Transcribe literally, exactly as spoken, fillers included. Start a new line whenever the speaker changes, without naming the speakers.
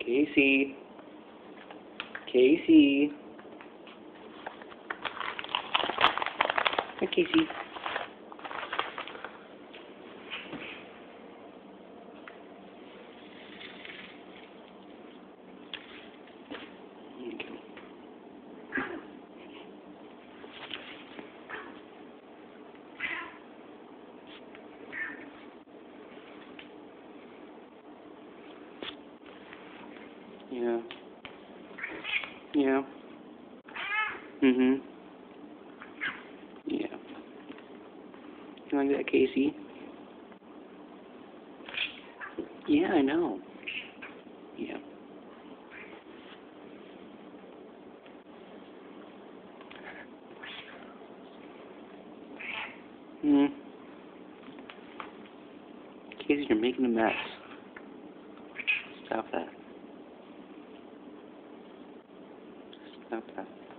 Casey. Casey. Hi, Casey. Yeah. Yeah. Mhm. Yeah. You like that, Casey? Yeah, I know. Yeah. Hmm. Casey, you're making a mess. Stop that. Stop that.